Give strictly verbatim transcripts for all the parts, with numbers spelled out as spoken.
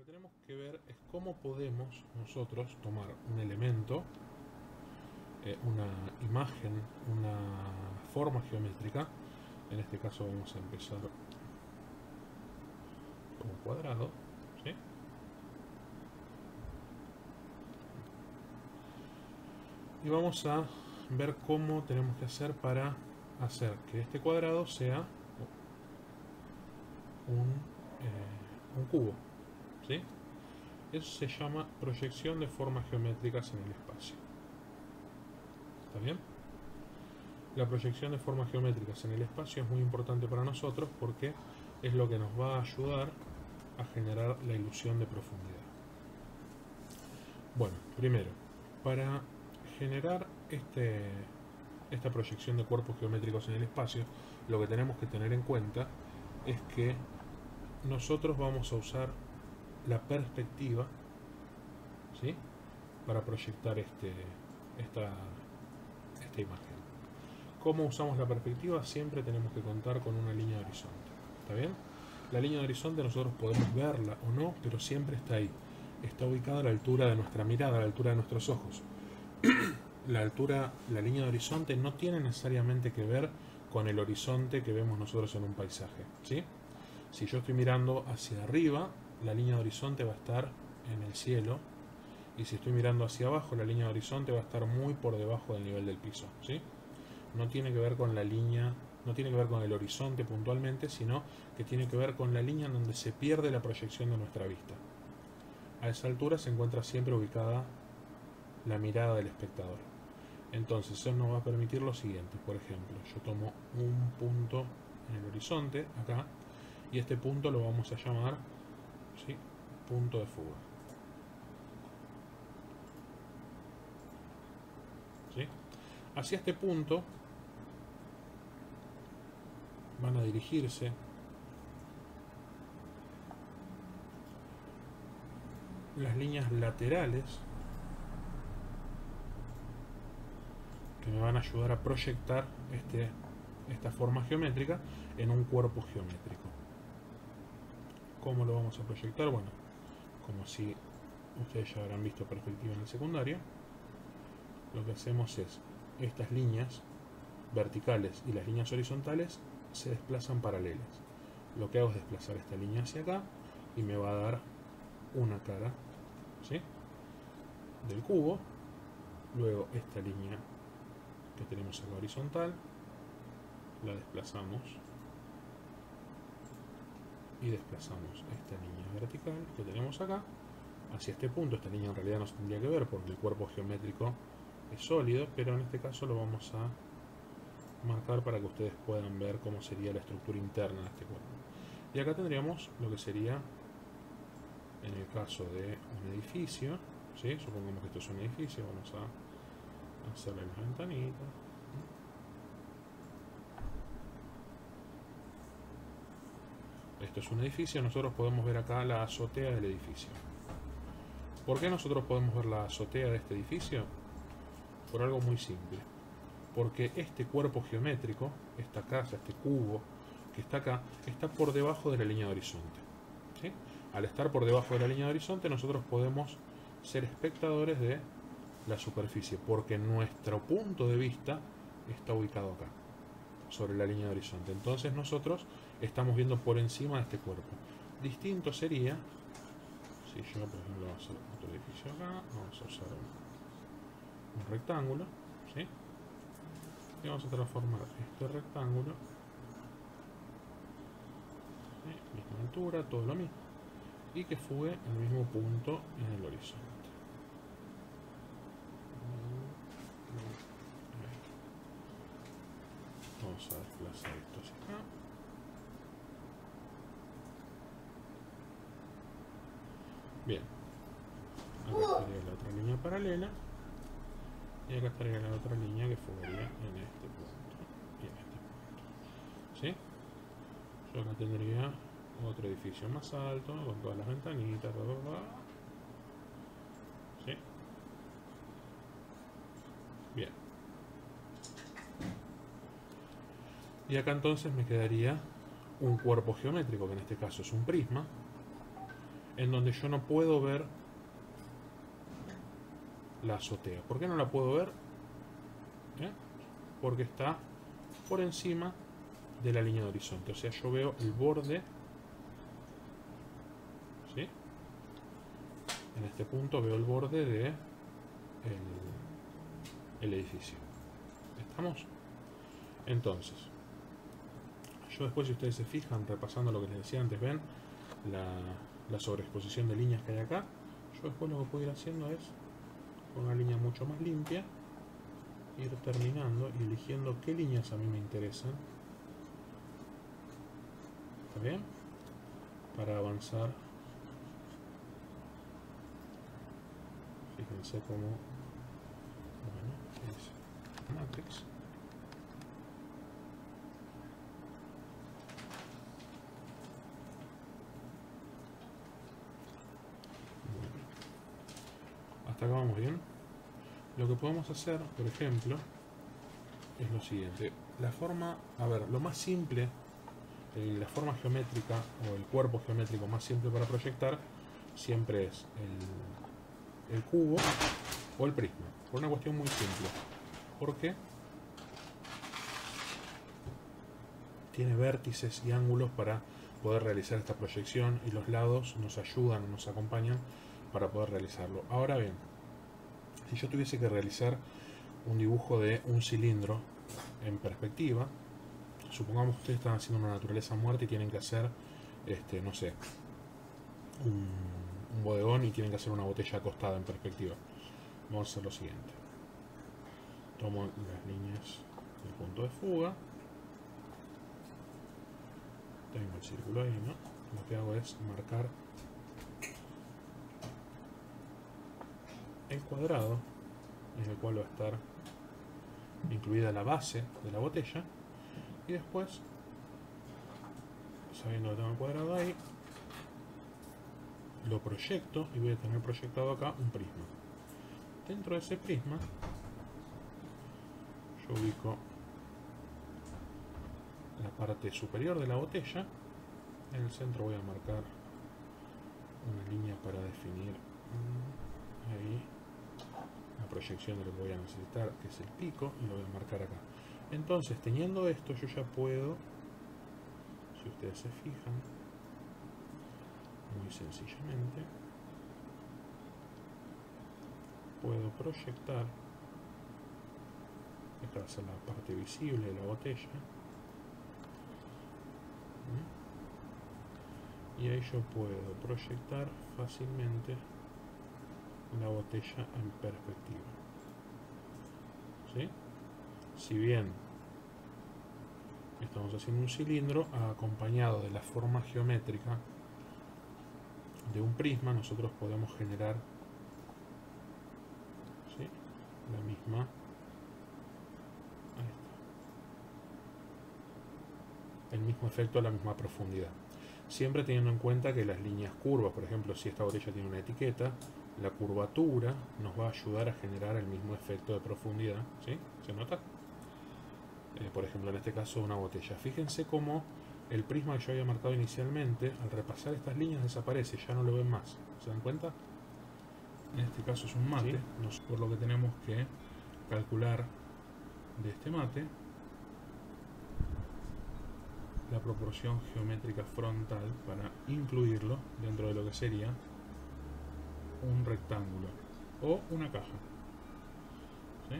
que tenemos que ver es cómo podemos nosotros tomar un elemento, eh, una imagen, una forma geométrica. En este caso vamos a empezar como cuadrado, ¿sí? Y vamos a ver cómo tenemos que hacer para hacer que este cuadrado sea un, eh, un cubo, ¿sí? Eso se llama proyección de formas geométricas en el espacio. ¿Está bien? La proyección de formas geométricas en el espacio es muy importante para nosotros porque es lo que nos va a ayudar a generar la ilusión de profundidad. Bueno, primero, para generar este, esta proyección de cuerpos geométricos en el espacio, lo que tenemos que tener en cuenta es que nosotros vamos a usar la perspectiva, ¿sí?, para proyectar este, esta, esta imagen. ¿Cómo usamos la perspectiva? Siempre tenemos que contar con una línea de horizonte. ¿Está bien? La línea de horizonte nosotros podemos verla o no, pero siempre está ahí. Está ubicada a la altura de nuestra mirada, a la altura de nuestros ojos. La altura, la línea de horizonte no tiene necesariamente que ver con el horizonte que vemos nosotros en un paisaje, ¿sí? Si yo estoy mirando hacia arriba, la línea de horizonte va a estar en el cielo, y si estoy mirando hacia abajo, la línea de horizonte va a estar muy por debajo del nivel del piso, ¿sí? No tiene que ver con la línea, no tiene que ver con el horizonte puntualmente, sino que tiene que ver con la línea en donde se pierde la proyección de nuestra vista. A esa altura se encuentra siempre ubicada la mirada del espectador. Entonces eso nos va a permitir lo siguiente. Por ejemplo, yo tomo un punto en el horizonte, acá, y este punto lo vamos a llamar, ¿sí?, punto de fuga, ¿sí? Hacia este punto van a dirigirse las líneas laterales que me van a ayudar a proyectar este, esta forma geométrica en un cuerpo geométrico. ¿Cómo lo vamos a proyectar? Bueno, como si ustedes ya habrán visto perspectiva en el secundario, lo que hacemos es, estas líneas verticales y las líneas horizontales se desplazan paralelas. Lo que hago es desplazar esta línea hacia acá y me va a dar una cara, ¿sí?, del cubo. Luego esta línea que tenemos acá horizontal la desplazamos y desplazamos esta línea vertical que tenemos acá hacia este punto. Esta línea en realidad no se tendría que ver porque el cuerpo geométrico es sólido, pero en este caso lo vamos a marcar para que ustedes puedan ver cómo sería la estructura interna de este cuerpo. Y acá tendríamos lo que sería, en el caso de un edificio, ¿sí?, supongamos que esto es un edificio, vamos a hacerle las ventanitas. Esto es un edificio, nosotros podemos ver acá la azotea del edificio. ¿Por qué nosotros podemos ver la azotea de este edificio? Por algo muy simple. Porque este cuerpo geométrico, esta casa, este cubo que está acá, está por debajo de la línea de horizonte, ¿sí? Al estar por debajo de la línea de horizonte, nosotros podemos ser espectadores de la superficie, porque nuestro punto de vista está ubicado acá, sobre la línea de horizonte. Entonces nosotros estamos viendo por encima de este cuerpo. Distinto sería si yo, por ejemplo, vamos a hacer otro edificio acá, vamos a usar un, un rectángulo, ¿sí?, y vamos a transformar este rectángulo, ¿sí?, misma altura, todo lo mismo, y que fugue al mismo punto en el horizonte. Vamos a desplazar esto hacia acá. Bien, acá estaría la otra línea paralela y acá estaría la otra línea que fugaría en este punto y en este punto, ¿sí? Yo acá tendría otro edificio más alto con todas las ventanitas, bla, bla, bla. ¿Sí? Bien. Y acá entonces me quedaría un cuerpo geométrico, que en este caso es un prisma, en donde yo no puedo ver la azotea. ¿Por qué no la puedo ver? ¿Eh? Porque está por encima de la línea de horizonte. O sea, yo veo el borde, ¿sí? En este punto veo el borde de el, el edificio. ¿Estamos? Entonces, yo después, si ustedes se fijan, repasando lo que les decía antes, ven la, la sobreexposición de líneas que hay acá. Yo después lo que puedo ir haciendo es, con una línea mucho más limpia, ir terminando y eligiendo qué líneas a mí me interesan. ¿Está bien? Para avanzar. Fíjense cómo, bueno, es Matrix. Bueno, hasta acá vamos bien. Lo que podemos hacer, por ejemplo, es lo siguiente. La forma, a ver, lo más simple, eh, la forma geométrica o el cuerpo geométrico más simple para proyectar siempre es el, el cubo o el prisma. Por una cuestión muy simple. Porque tiene vértices y ángulos para poder realizar esta proyección y los lados nos ayudan, nos acompañan para poder realizarlo. Ahora bien, si yo tuviese que realizar un dibujo de un cilindro en perspectiva, supongamos que ustedes están haciendo una naturaleza muerta y tienen que hacer, este, no sé, un, un bodegón y tienen que hacer una botella acostada en perspectiva. Vamos a hacer lo siguiente. Tomo las líneas del punto de fuga. Tengo el círculo ahí, ¿no? Lo que hago es marcar el cuadrado en el cual va a estar incluida la base de la botella, y después, sabiendo que tengo el cuadrado ahí, lo proyecto y voy a tener proyectado acá un prisma. Dentro de ese prisma yo ubico la parte superior de la botella. En el centro voy a marcar una línea para definir ahí la proyección de lo que voy a necesitar, que es el pico, y lo voy a marcar acá. Entonces, teniendo esto, yo ya puedo, si ustedes se fijan, muy sencillamente, puedo proyectar, esta va a ser la parte visible de la botella, y ahí yo puedo proyectar fácilmente la botella en perspectiva. ¿Sí? Si bien estamos haciendo un cilindro acompañado de la forma geométrica de un prisma, nosotros podemos generar, ¿sí?, la misma, ahí está, el mismo efecto a la misma profundidad. Siempre teniendo en cuenta que las líneas curvas, por ejemplo, si esta botella tiene una etiqueta, la curvatura nos va a ayudar a generar el mismo efecto de profundidad, ¿sí? ¿Se nota? Eh, por ejemplo, en este caso una botella. Fíjense cómo el prisma que yo había marcado inicialmente, al repasar estas líneas desaparece, ya no lo ven más. ¿Se dan cuenta? En este caso es un mate, ¿sí?, por lo que tenemos que calcular de este mate la proporción geométrica frontal para incluirlo dentro de lo que sería un rectángulo o una caja. ¿Sí?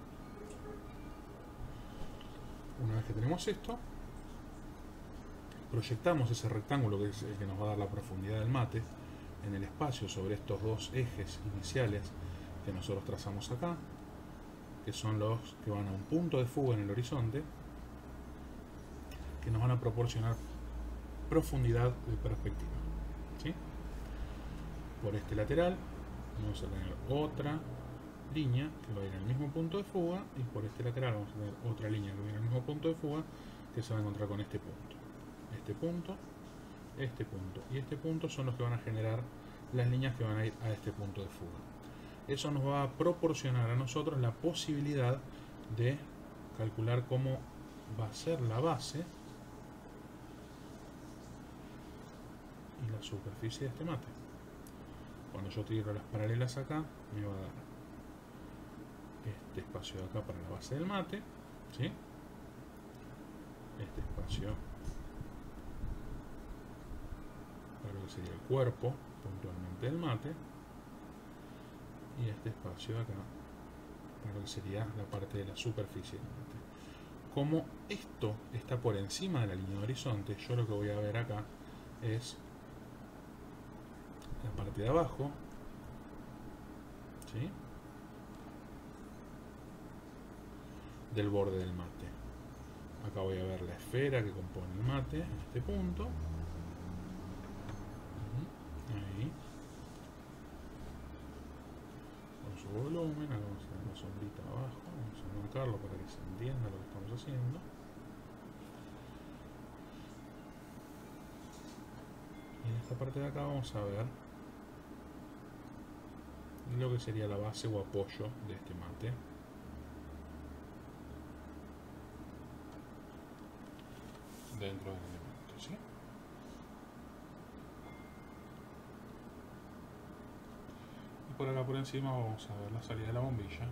Una vez que tenemos esto, proyectamos ese rectángulo, que es el que nos va a dar la profundidad del mate, en el espacio sobre estos dos ejes iniciales que nosotros trazamos acá, que son los que van a un punto de fuga en el horizonte, que nos van a proporcionar profundidad de perspectiva. ¿Sí? Por este lateral vamos a tener otra línea que va a ir al mismo punto de fuga, y por este lateral vamos a tener otra línea que va a ir al mismo punto de fuga, que se va a encontrar con este punto. Este punto, este punto y este punto son los que van a generar las líneas que van a ir a este punto de fuga. Eso nos va a proporcionar a nosotros la posibilidad de calcular cómo va a ser la base y la la superficie de este mate. Cuando yo tiro las paralelas acá, me va a dar este espacio de acá para la base del mate, ¿sí? Este espacio para lo que sería el cuerpo puntualmente del mate, y este espacio de acá para lo que sería la parte de la superficie del mate. Como esto está por encima de la línea de horizonte, yo lo que voy a ver acá es la parte de abajo, ¿sí?, del borde del mate. Acá voy a ver la esfera que compone el mate en este punto. Ahí. Con su volumen, acá vamos a dar una sombrita abajo, vamos a marcarlo para que se entienda lo que estamos haciendo. Y en esta parte de acá vamos a ver lo que sería la base o apoyo de este mate. Dentro del elemento, ¿sí? Y por acá por encima vamos a ver la salida de la bombilla,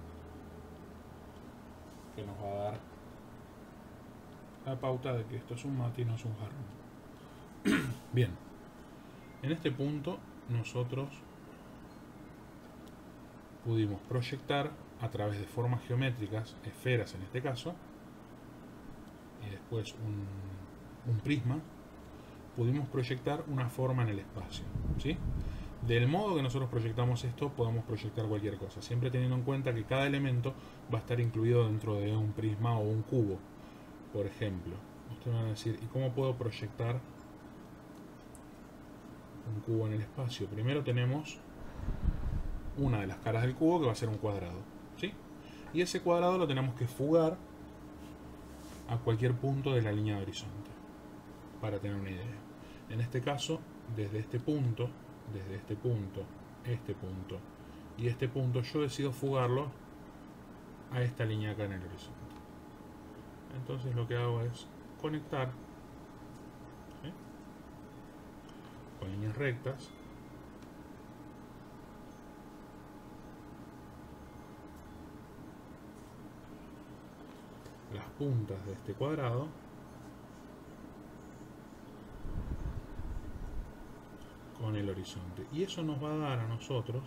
que nos va a dar la pauta de que esto es un mate y no es un jarrón. Bien, en este punto nosotros pudimos proyectar a través de formas geométricas, esferas en este caso, y después un un prisma, pudimos proyectar una forma en el espacio, ¿sí? Del modo que nosotros proyectamos esto, podemos proyectar cualquier cosa, siempre teniendo en cuenta que cada elemento va a estar incluido dentro de un prisma o un cubo. Por ejemplo, ustedes van a decir, ¿y cómo puedo proyectar un cubo en el espacio? Primero tenemos una de las caras del cubo, que va a ser un cuadrado, ¿sí? Y ese cuadrado lo tenemos que fugar a cualquier punto de la línea de horizonte, para tener una idea. En este caso, desde este punto, desde este punto, este punto y este punto, yo decido fugarlo a esta línea acá en el horizonte. Entonces lo que hago es conectar, ¿sí?, con líneas rectas las puntas de este cuadrado con el horizonte, y eso nos va a dar a nosotros,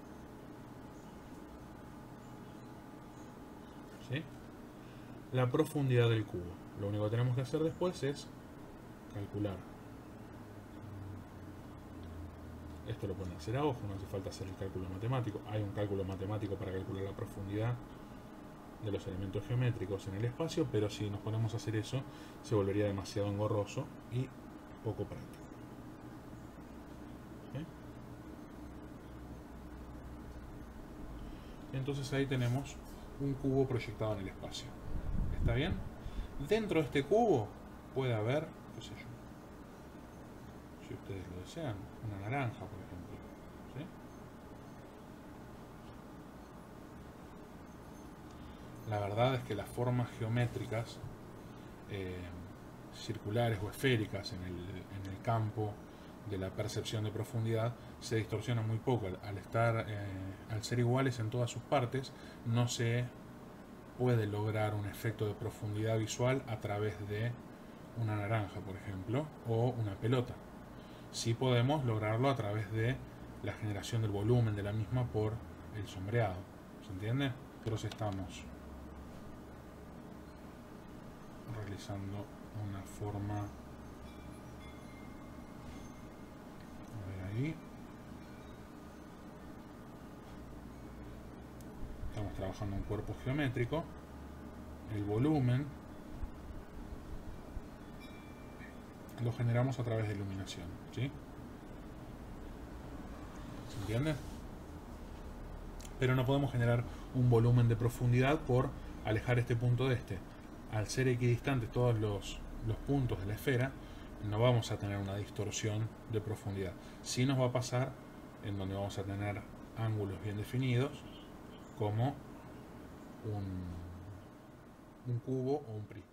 ¿sí?, la profundidad del cubo. Lo único que tenemos que hacer después es calcular. Esto lo pueden hacer a ojo, no hace falta hacer el cálculo matemático. Hay un cálculo matemático para calcular la profundidad de los elementos geométricos en el espacio, pero si nos ponemos a hacer eso se volvería demasiado engorroso y poco práctico. ¿Sí? Entonces ahí tenemos un cubo proyectado en el espacio. ¿Está bien? Dentro de este cubo puede haber, qué sé yo, si ustedes lo desean, una naranja, por ejemplo, ¿sí? La verdad es que las formas geométricas eh, circulares o esféricas en el, en el campo de la percepción de profundidad se distorsionan muy poco. Al, al estar, eh, al ser iguales en todas sus partes, no se puede lograr un efecto de profundidad visual a través de una naranja, por ejemplo, o una pelota. Sí podemos lograrlo a través de la generación del volumen de la misma por el sombreado. ¿Se entiende? Nosotros estamos realizando una forma, a ver ahí, estamos trabajando un cuerpo geométrico, el volumen lo generamos a través de iluminación, ¿sí? ¿Se entiende? Pero no podemos generar un volumen de profundidad por alejar este punto de este. Al ser equidistantes todos los, los puntos de la esfera, no vamos a tener una distorsión de profundidad. Sí nos va a pasar en donde vamos a tener ángulos bien definidos, como un, un cubo o un prisma.